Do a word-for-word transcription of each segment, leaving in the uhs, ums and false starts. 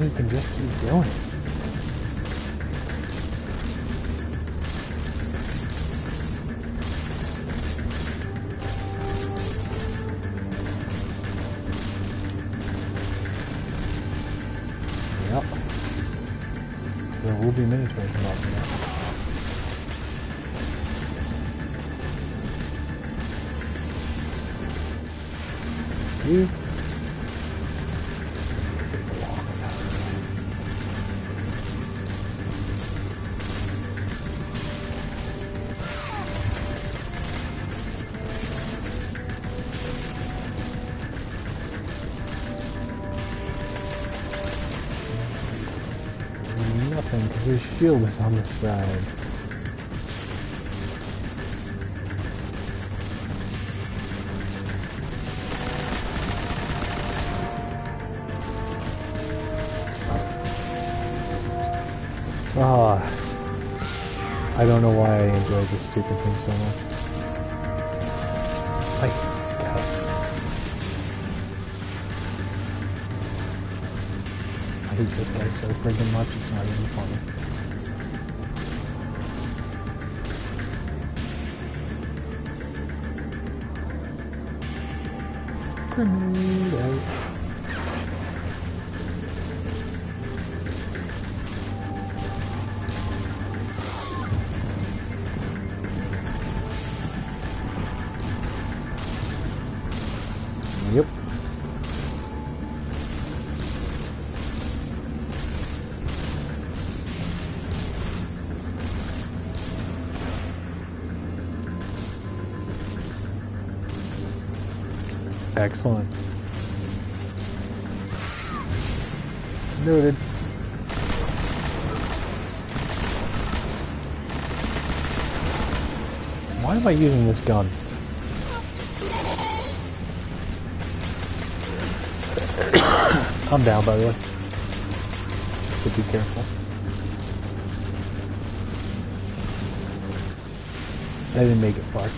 you can just keep doing it. Yep. Because there will be mini-trains involved in that. You. This is gonna take a long time. Nothing, because his shield is on the side. Ah, I don't know why I enjoy this stupid thing so much. I hate this guy. I hate this guy so friggin' much, it's not even funny. Grenade out. Yep. Excellent. Noted. Why am I using this gun? I'm down, by the way. So be careful. I didn't make it far.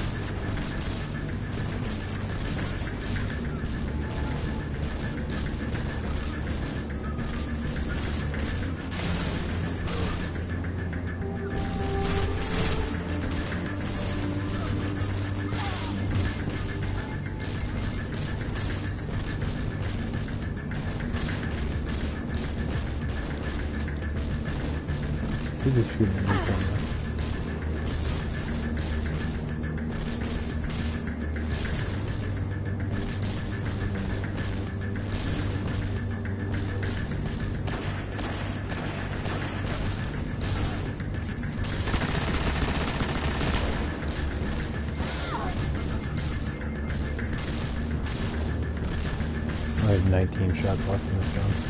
He's just shooting at me from there. I have nineteen shots left in this gun.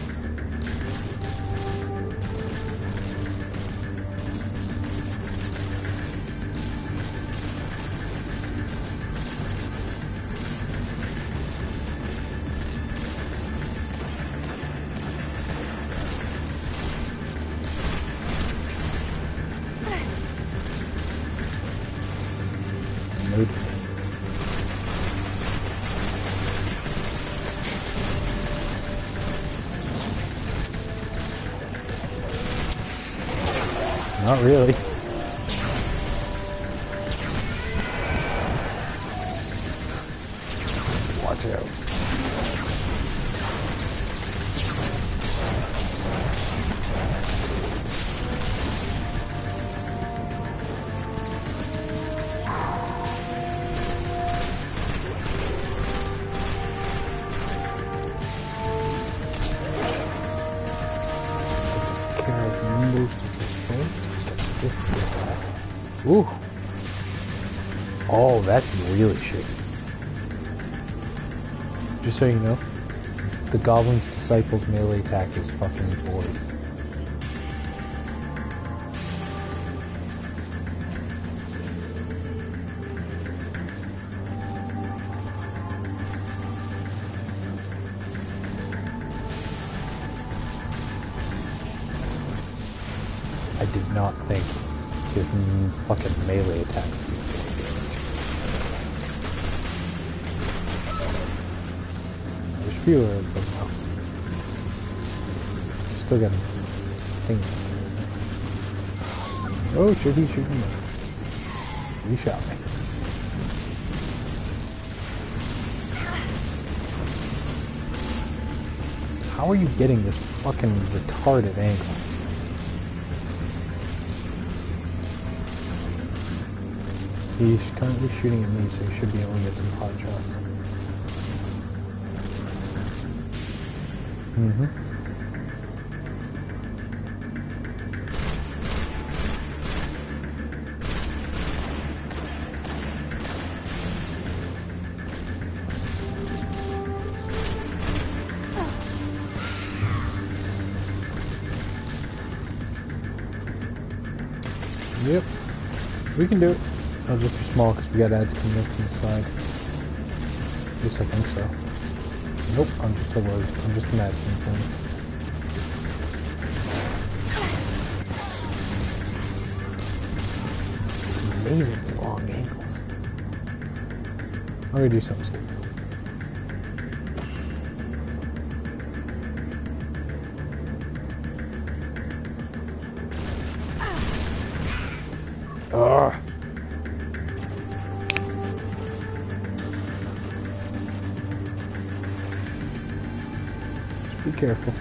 Not really. Watch out. Take care of most of this point. This that. Ooh. Oh, that's really shaky. Just so you know, the Goblin's Disciple's melee attack is fucking void. I did not think his fucking melee attack would be There's fewer of them now. Just still got a thing. Oh, should he shoot me? He shot me. How are you getting this fucking retarded angle? He's currently shooting at me, so he should be able to get some pot shots. Mm-hmm. Yep, we can do it. I'll just be small because we got ads coming up from the side. At least I think so. Nope, I'm just a word. I'm just imagining things. Amazingly long angles. I'm gonna do something stupid. Ugh. Just be careful.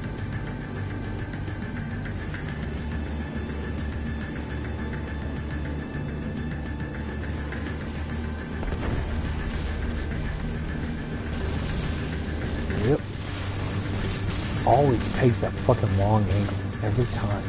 Yep. Always takes that fucking long angle every time.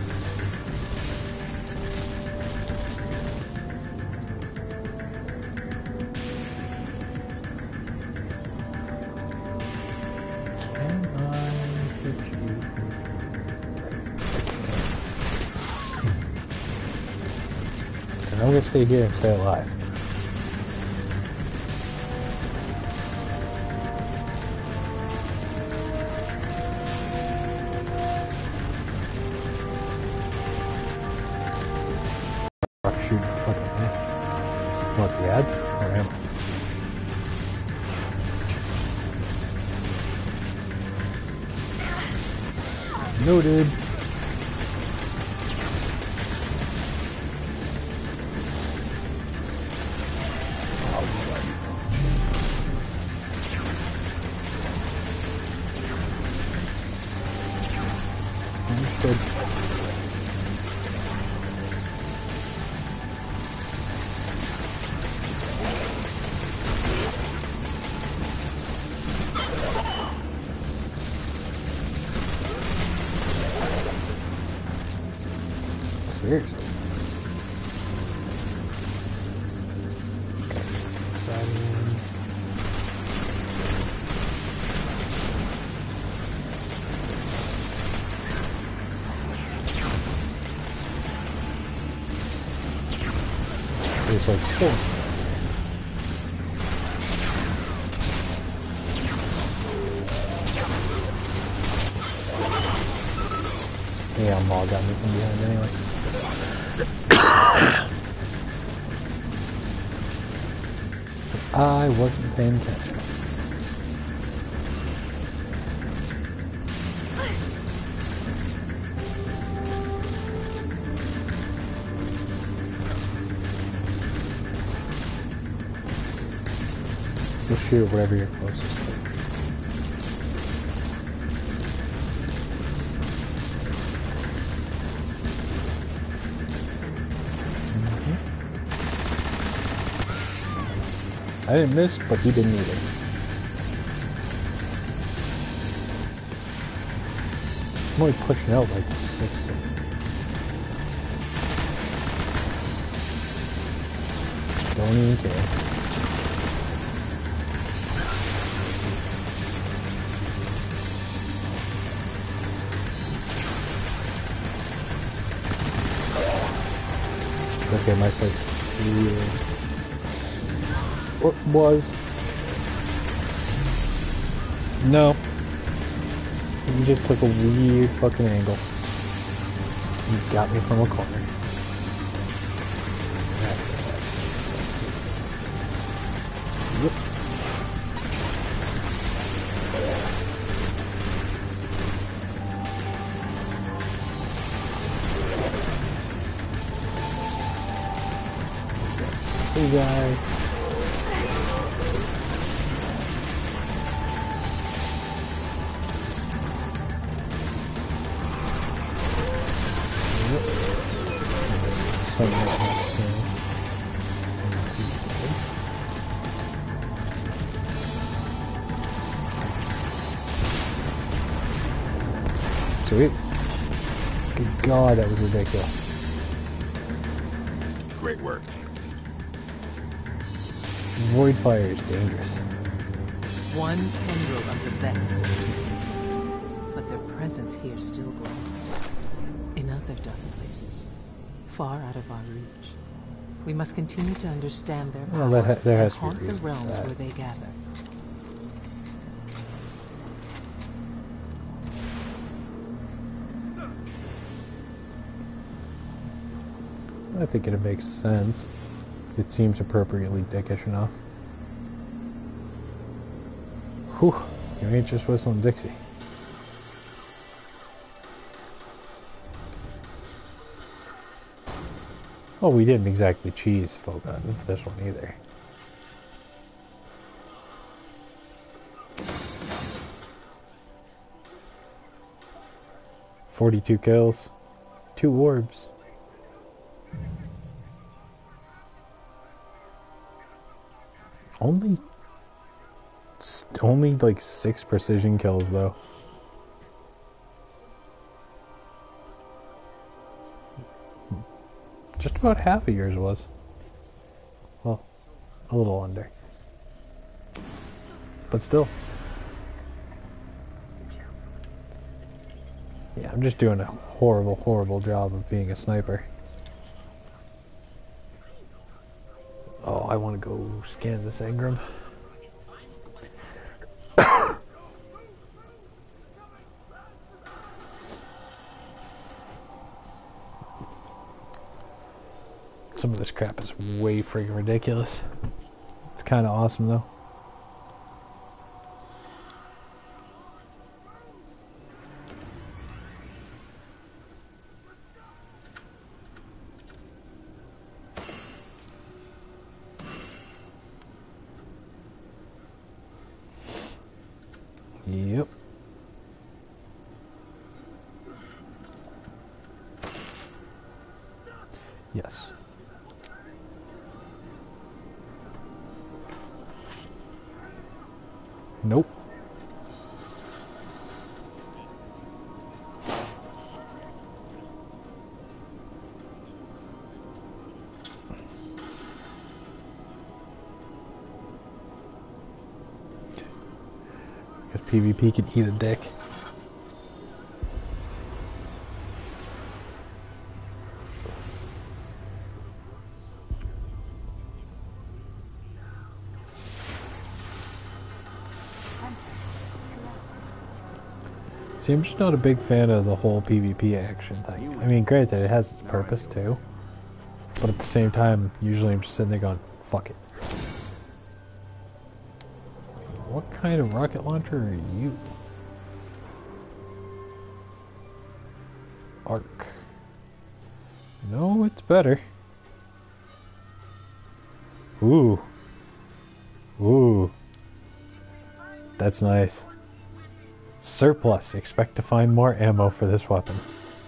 I'm gonna stay here and stay alive. Shoot fucking me. What, the ads? Or him? Noted. Understood. Seriously. Seven. There's like four. Yeah, Maul got me from behind anyway. I wasn't paying attention. Just shoot whatever you're closest to. I didn't miss, but you didn't either. I'm only pushing out like six. Don't even care. It's okay, my sight's clear. What was? No. You just took a weird fucking angle. You got me from a corner. Yep. Hey guy. Something like that. Sweet. Good God, that was ridiculous. Great work. Void fire is dangerous. One tendril of the Vex surge is missing, but their presence here still grows. In other dark places, far out of our reach. We must continue to understand their power Well, that ha there and has to haunt be the realms that. where they gather. I think it makes sense. It seems appropriately dickish enough. Whew, you ain't just whistling Dixie. Well, we didn't exactly cheese folk on for this one either. Forty-two kills, two orbs. Only, only like six precision kills though. Just about half of yours was. Well, a little under. But still. Yeah, I'm just doing a horrible, horrible job of being a sniper. Oh, I want to go scan this engram. Some of this crap is way friggin' ridiculous. It's kind of awesome though. Yep. Yes. Nope. Because PvP can eat a dick. See, I'm just not a big fan of the whole PvP action thing. I mean, granted, it has its purpose too. But at the same time, usually I'm just sitting there going, fuck it. What kind of rocket launcher are you? Arc. No, it's better. Ooh. Ooh. That's nice. Surplus. Expect to find more ammo for this weapon.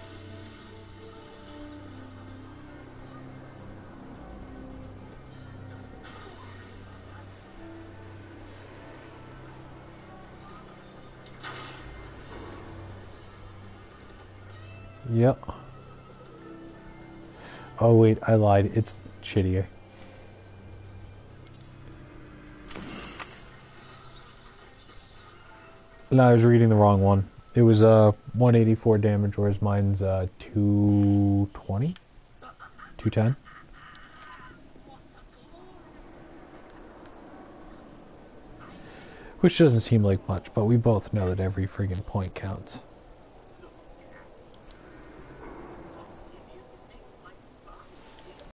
Yep. Oh wait, I lied. It's shittier. No, I was reading the wrong one. It was uh one eighty-four damage, whereas mine's uh two twenty? two ten? Which doesn't seem like much, but we both know that every friggin' point counts.